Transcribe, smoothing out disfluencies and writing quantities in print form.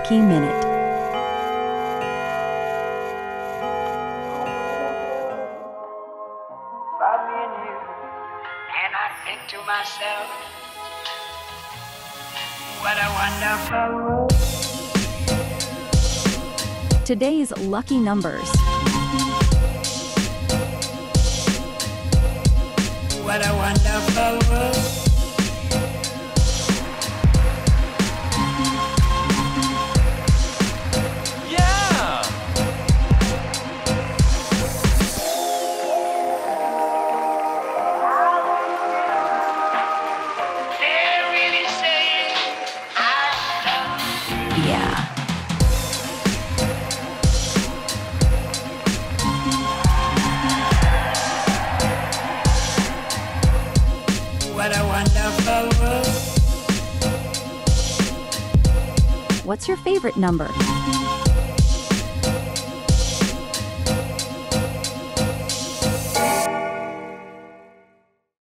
Lucky Minute. About me and you, and I think to myself, what a wonderful world. Today's lucky numbers: What a wonderful world. Yeah! They're really saying I love Yeah. you. What a wonderful world. What's your favorite number?